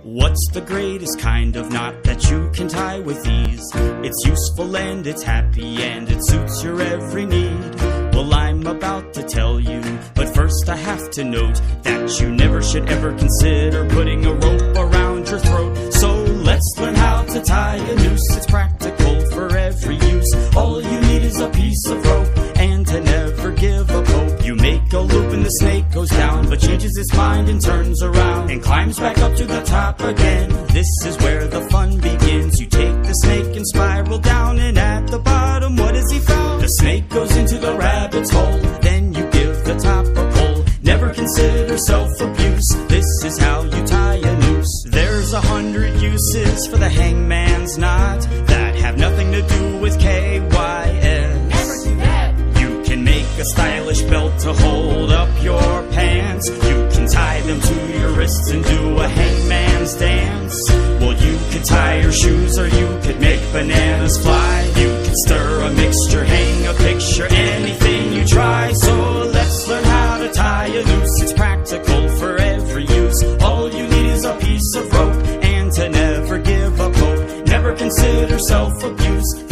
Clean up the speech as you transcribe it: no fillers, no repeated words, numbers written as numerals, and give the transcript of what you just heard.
What's the greatest kind of knot that you can tie with ease? It's useful and it's happy and it suits your every need. Well, I'm about to tell you, but first I have to note that you never should ever consider putting a rope around your throat. So let's learn how to tie a noose. It's practical for every use. All you need is a piece of rope and to never give up hope. You make a loop and the snake goes down, but changes its mind and turns around and climbs back up to the top again. This is where the fun begins. You take the snake and spiral down, and at the bottom, what has he found? The snake goes into the rabbit's hole. Then you give the top a pull. Never consider self-abuse. This is how you tie a noose. There's 100 uses for the hangman's knot that have nothing to do with KYS. Never do that. You can make a stylish belt to hold up your pants. You can tie them to your wrists and do a hangman's dance. Well, you could tie your shoes, or you could make bananas fly. You could stir a mixture, hang a picture, anything you try. So let's learn how to tie a noose. It's practical for every use. All you need is a piece of rope and to never give up hope. Never consider self-abuse.